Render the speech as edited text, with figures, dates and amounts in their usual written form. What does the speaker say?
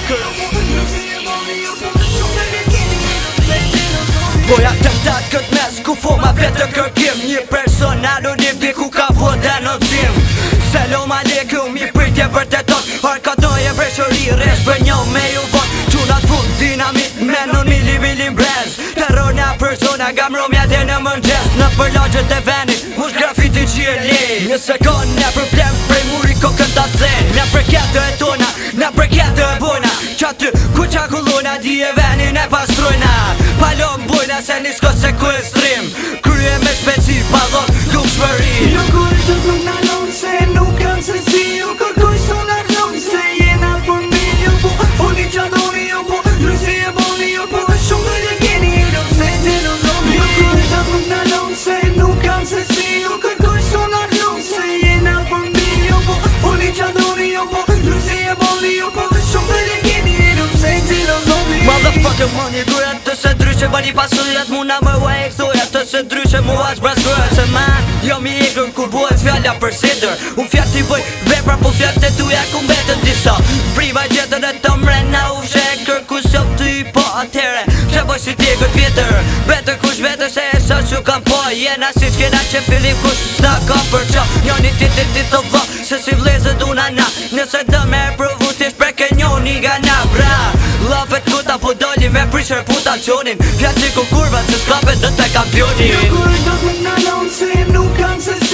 Boja të ndatë këtë mes ku foma vetë kërkim. Një person anonim di ku ka vot anonsim. Selam aleikum, mi pritje për të tot. Arkatoj e breshëri, resh për një me ju vot. Qunat full dinamit, menon mili brez. Terror nga persona, nga mromja dhe në mëngjes. Në përlagjët e venit, mush grafiti që e lej. Nëse ka në problem, prej muri kokën të thej. Në përkjetë e tona, në përkjetë e bona. Qaty ku qakullona, di e venin e pastrojna. Palom bujna se një s'ko sekuestrim. Krye me speci, palom nuk shmëri. Jo kujtët nuk nalon se nuk kanë se si. Jo kërkuj son arlon se jena për mi. Jo po, foni qadoni jo po. Lusi e boni jo po. Shumë dhe keni e do se të do zomi. Jo kujtët nuk nalon se nuk kanë se si. Jo kërkuj son arlon se jena për mi. Jo po, foni qadoni jo po. Lusi e boni jo po. Shumë dhe keni e do se të do zomi. Motherfucker money duhet të se dryshe bani pasujet muna më ua e këthuja të se dryshe mu as braskuja se man jo mi egrën kur buhet fjalla për sidër. Unë fjall t'i bëj vepra po fjall të tuja ku mbetën disa. Prima gjetën e të mrena u fshe e kërku shop të i po atere. Pse bëj si ti e këtë vjetër betër kush vetër se e sa që kam po. Jena si qkena që fillim kush s'na ka për qa. Njoni ti të vë se si vlezët una na. Nëse dë me e provu ti shpreke njoni nga na bra. Lafet kuta po doli me prisher puta qonin. Fjall që ku kurva se s'kape dë të kampionin. Jo kujtët nuk nalon se nuk kanë se si.